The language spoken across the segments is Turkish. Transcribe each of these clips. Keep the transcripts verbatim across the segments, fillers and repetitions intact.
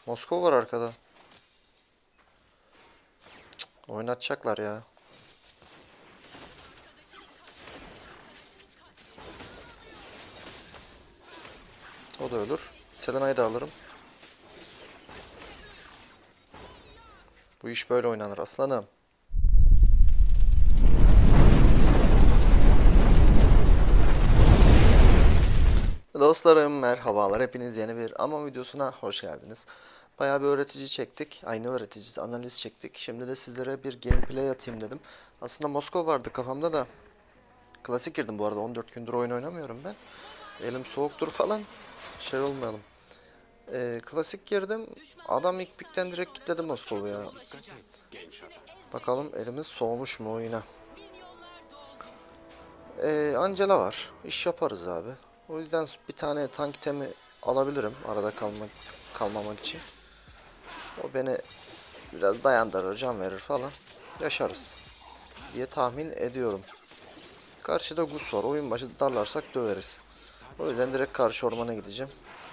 Moskova var arkada. Cık, oynatacaklar ya. O da ölür. Selena'yı da alırım. Bu iş böyle oynanır aslanım. Dostlarım merhabalar. Hepiniz yeni bir ama videosuna hoş geldiniz. Bayağı bir öğretici çektik. Aynı öğreticisi analiz çektik. Şimdi de sizlere bir gameplay atayım dedim. Aslında Moskova vardı kafamda da. Klasik girdim bu arada. on dört gündür oyun oynamıyorum ben. Elim soğuktur falan. Şey olmayalım. Ee, klasik girdim. Adam ilk pikten direkt kilitledi Moskova'ya. Bakalım elimiz soğumuş mu oyuna. Ee, Angela var. İş yaparız abi. O yüzden bir tane tank temi alabilirim. Arada kalmak, kalmamak için. O beni biraz dayandırır, can verir falan. Yaşarız diye tahmin ediyorum. Karşıda Gus var. Oyun başı darlarsak döveriz. O yüzden direkt karşı ormana gideceğim.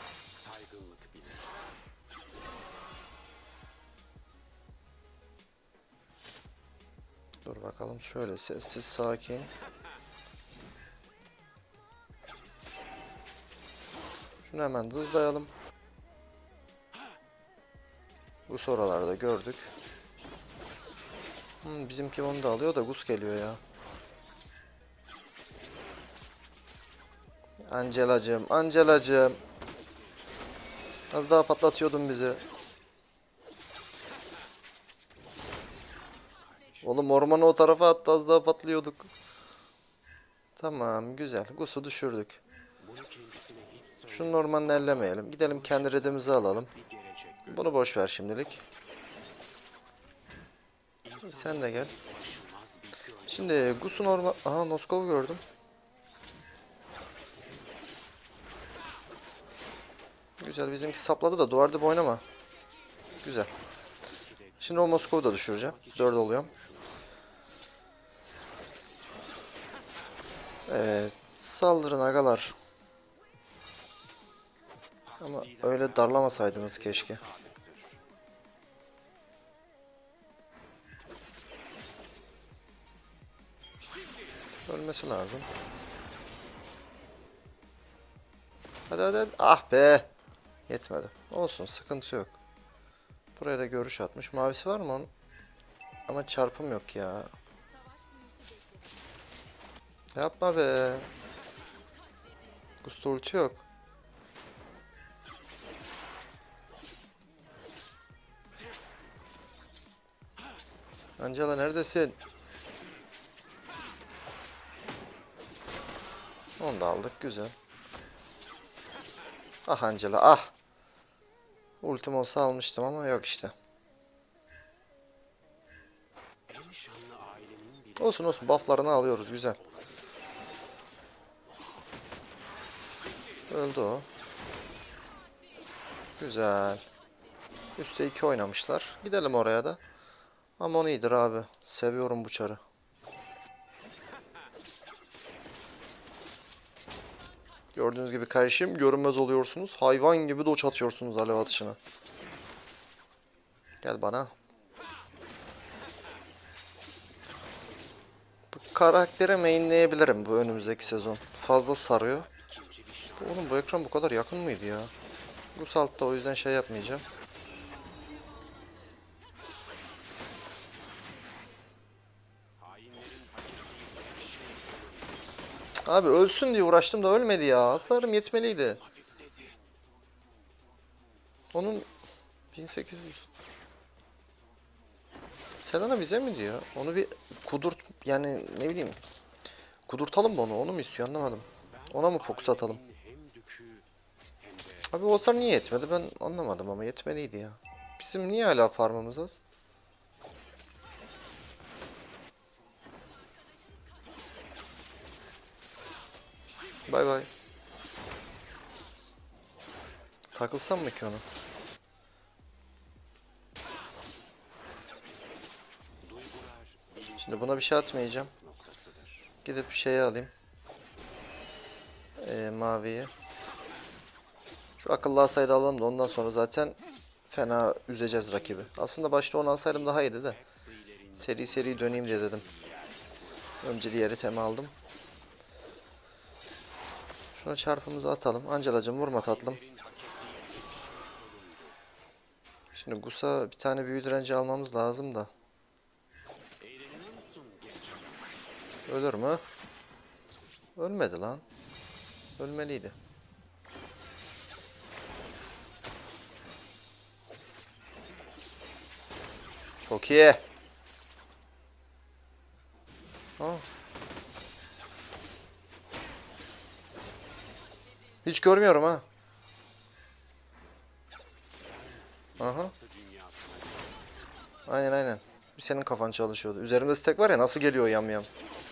Dur bakalım şöyle sessiz sakin. Şunu hemen hızlayalım. Gus oralarda gördük. Hmm, bizimki onu da alıyor da Gus geliyor ya. Angelacığım, Angelacığım. Az daha patlatıyordun bizi. Oğlum ormanı o tarafa attı, az daha patlıyorduk. Tamam, güzel. Gus'u düşürdük. Şunun ormanını ellemeyelim. Gidelim kendi redimizi alalım. Bunu boş ver şimdilik. Sen de gel. Şimdi Gus'un orman... Aha, Moskova gördüm. Güzel, bizimki sapladı da duvarda oynama. Güzel. Şimdi o Moskova'yı da düşüreceğim. Dört oluyorum. Evet, saldırın agalar. Ama öyle darlamasaydınız keşke. Ölmesi lazım. Hadi hadi hadi. Ah be. Yetmedi. Olsun, sıkıntı yok. Buraya da görüş atmış. Mavisi var mı onun? Ama çarpım yok ya. Yapma be. Gusto ulti yok. Angela neredesin? Onu da aldık, güzel. Ah Angela ah. Ultim olsa almıştım ama yok işte. Olsun olsun, bufflarını alıyoruz, güzel. Öldü o. Güzel. Üste iki oynamışlar. Gidelim oraya da. Ama iyidir abi. Seviyorum bu çarı. Gördüğünüz gibi kardeşim görünmez oluyorsunuz. Hayvan gibi doç atıyorsunuz alev atışına. Gel bana. Bu karaktere mainleyebilirim bu önümüzdeki sezon. Fazla sarıyor. Oğlum bu ekran bu kadar yakın mıydı ya? Bu saltta, o yüzden şey yapmayacağım. Abi ölsün diye uğraştım da ölmedi ya. Hasarım yetmeliydi. Onun bin sekiz yüz. Selena bize mi diyor? Onu bir kudurt, yani ne bileyim. Kudurtalım mı onu? Onu mu istiyor anlamadım. Ona mı fokus atalım? Abi o hasar niye yetmedi ben anlamadım ama yetmeliydi ya. Bizim niye hala farmımız az? Bay bay. Takılsam mı ki ona? Şimdi buna bir şey atmayacağım. Gidip bir şeye alayım. Ee, maviyi. Şu akıllı asaydı alalım da ondan sonra zaten fena üzeceğiz rakibi. Aslında başta onu alsaydım daha iyiydi de. Seri seri döneyim diye dedim. Önce diğer itemi aldım. Şuna çarpımızı atalım. Angela'cığım vurma tatlım. Şimdi Gus'a bir tane büyü direnci almamız lazım da. Ölür mü? Ölmedi lan. Ölmeliydi. Çok iyi. Ha. Hiç görmüyorum ha. Aha. Aynen aynen. Bir senin kafan çalışıyordu. Üzerimde stack var ya, nasıl geliyor yam yam.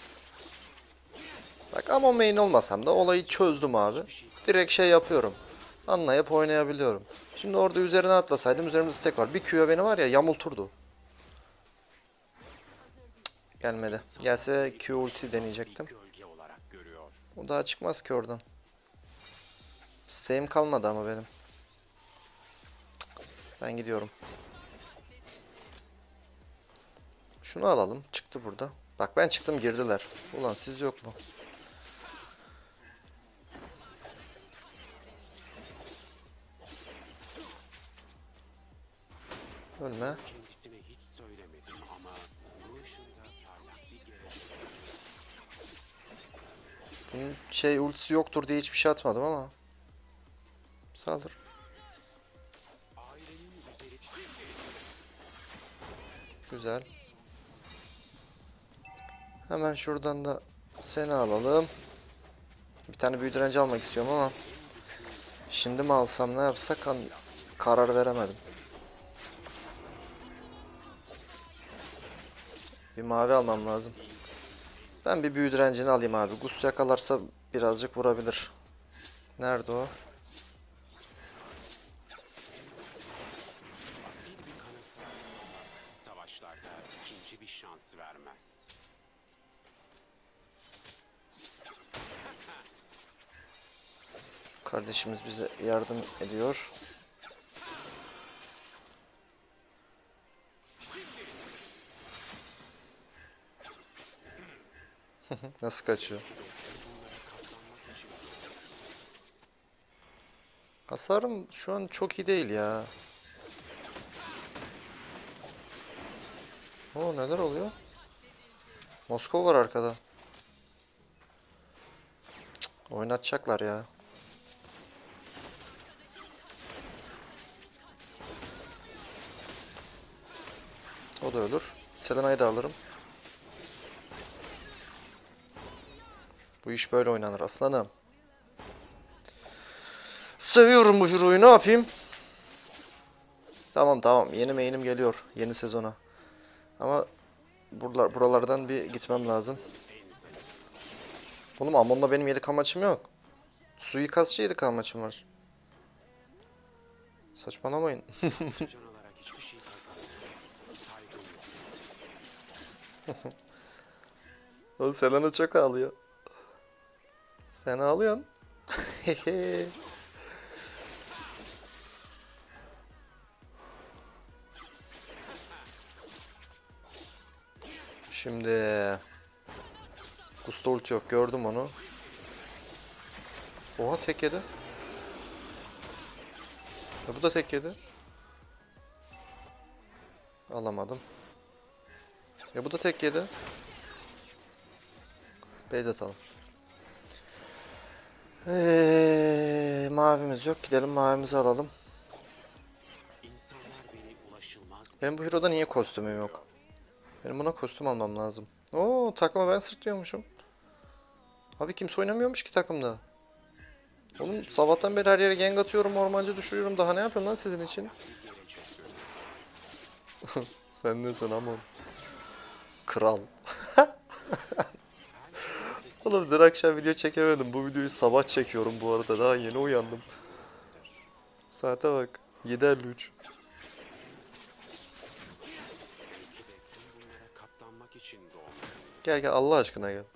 Bak ama main olmasam da olayı çözdüm abi. Direkt şey yapıyorum. Anlayıp oynayabiliyorum. Şimdi orada üzerine atlasaydım, üzerimde stack var. Bir Q'ya beni var ya yamulturdu. Cık, gelmedi. Gelse Q ulti deneyecektim. O daha çıkmaz ki oradan. Stack'im kalmadı ama benim. Cık, ben gidiyorum. Şunu alalım. Çıktı burada. Bak ben çıktım, girdiler. Ulan siz yok mu? Ölme. Bunun şey ultisi yoktur diye hiçbir şey atmadım ama. Saldır. Güzel. Hemen şuradan da seni alalım. Bir tane büyü direnci almak istiyorum ama şimdi mi alsam ne yapsak kan karar veremedim. Bir mavi almam lazım. Ben bir büyü direncini alayım abi. Gus yakalarsa birazcık vurabilir. Nerede o? Kardeşimiz bize yardım ediyor. Nasıl kaçıyor? Hasarım şu an çok iyi değil ya. Oo, neler oluyor? Moskova var arkada. Cık, oynatacaklar ya. O da ölür. Selena'yı da alırım. Bu iş böyle oynanır aslanım. Seviyorum bu hero'yu, ne yapayım? Tamam tamam, yeni main'im geliyor yeni sezona. Ama buralar, buralardan bir gitmem lazım. Oğlum Amon'la benim yedi K maçım yok. Suikastçı yedi K maçım var. Saçmalamayın. Oğlum Selena çok ağlıyor. Sen ağlıyorsun. Şimdi Gusto ulti yok, gördüm onu. Oha, tek yedi. Ya bu da tek yedi. Alamadım. Ya bu da tek yedi. Base atalım. Eee, mavimiz yok. Gidelim mavimizi alalım. Benim bu hero'da niye kostümüm yok? Benim buna kostüm almam lazım. Oo, takıma ben sırtlıyormuşum. Abi kimse oynamıyormuş ki takımda. Oğlum sabahtan beri her yere gank atıyorum, ormancı düşürüyorum. Daha ne yapıyorum lan sizin için? Sen nesin aman? Kral. Oğlum dün akşam video çekemedim. Bu videoyu sabah çekiyorum bu arada. Daha yeni uyandım. Saate bak. yedi elli üç. Gel gel Allah aşkına gel.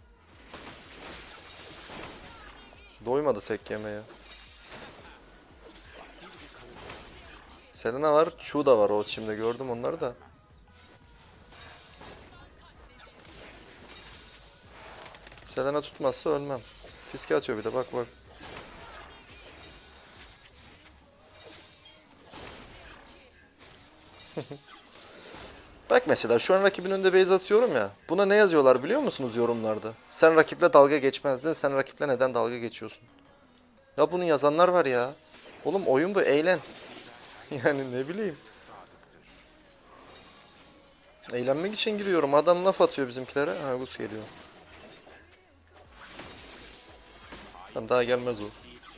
Doymadı tek yemeye. Selena var. Chu da var o şimdi gördüm onları da. Selena tutmazsa ölmem. Fiske atıyor bir de bak bak. Bak mesela şu an rakibin önünde base atıyorum ya. Buna ne yazıyorlar biliyor musunuz yorumlarda? Sen rakiple dalga geçmezdin. Sen rakiple neden dalga geçiyorsun? Ya bunu yazanlar var ya. Oğlum oyun bu, eğlen. Yani ne bileyim. Eğlenmek için giriyorum. Adam laf atıyor bizimkilere. Ha Gus geliyor. Tamam daha gelmez o.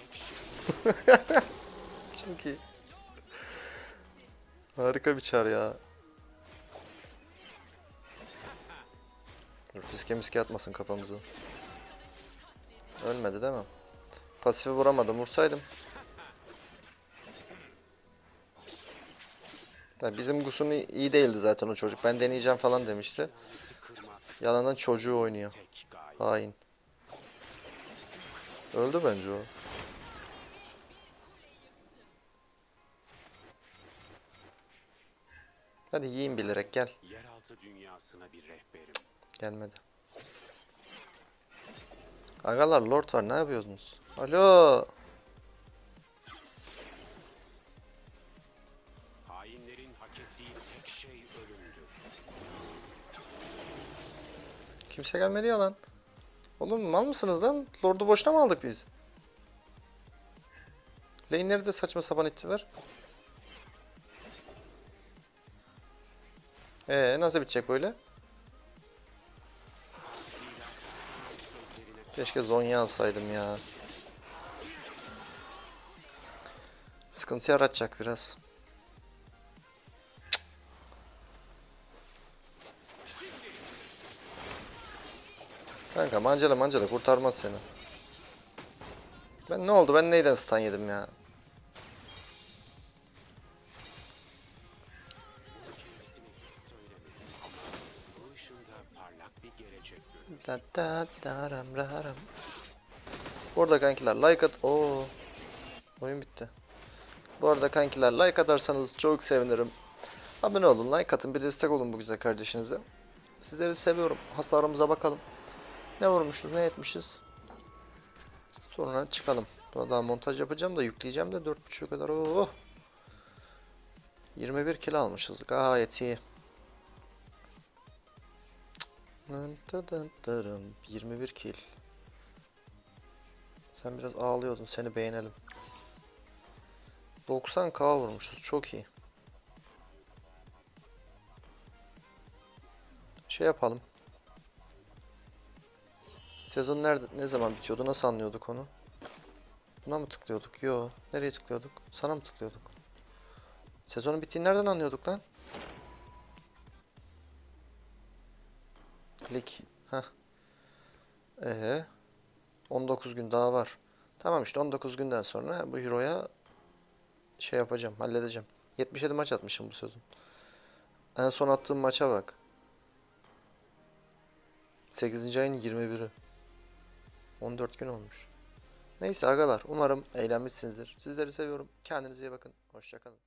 Çok iyi. Harika bir çar ya. Dur fiske miske atmasın kafamızı. Ölmedi değil mi? Pasifi vuramadım. Vursaydım. Ya bizim Gus'un iyi değildi zaten o çocuk. Ben deneyeceğim falan demişti. Yalandan çocuğu oynuyor. Hain. Öldü bence o. Hadi yiyin bilerek gel. Gelmedi. Agalar lord var ne yapıyorsunuz? Alo. Kimse gelmedi ya lan. Oğlum mal mısınız lan? Lord'u boşuna mı aldık biz? Lane'leri de saçma sapan ittiler. Ee nasıl bitecek böyle? Keşke Zonya alsaydım ya. Sıkıntı yaratacak biraz. Kanka mancala mancala kurtarmaz seni. Ben ne oldu? Ben neyden stun yedim ya? Da da da ram ram. Bu arada kankiler like at. Oo. Oyun bitti. Bu arada kankiler like atarsanız çok sevinirim. Abone olun, like atın, bir destek olun bu güzel kardeşinize. Sizleri seviyorum. Hasarımıza bakalım. Ne vurmuşuz, ne etmişiz. Sonra çıkalım. Buna daha montaj yapacağım da yükleyeceğim de dört buçuğa kadar. Oh. yirmi bir kill almışız. Gayet iyi. yirmi bir kill. Sen biraz ağlıyordun. Seni beğenelim. doksan k vurmuşuz. Çok iyi. Şey yapalım. Sezon nerede, ne zaman bitiyordu? Nasıl anlıyorduk onu? Buna mı tıklıyorduk? Yo. Nereye tıklıyorduk? Sana mı tıklıyorduk? Sezonun bittiğini nereden anlıyorduk lan? Lig. Heh. Ee, on dokuz gün daha var. Tamam işte on dokuz günden sonra bu Euro'ya şey yapacağım, halledeceğim. yetmiş yedi maç atmışım bu sezon. En son attığım maça bak. sekizinci ayın yirmi biri. on dört gün olmuş. Neyse agalar, umarım eğlenmişsinizdir. Sizleri seviyorum. Kendinize iyi bakın. Hoşça kalın.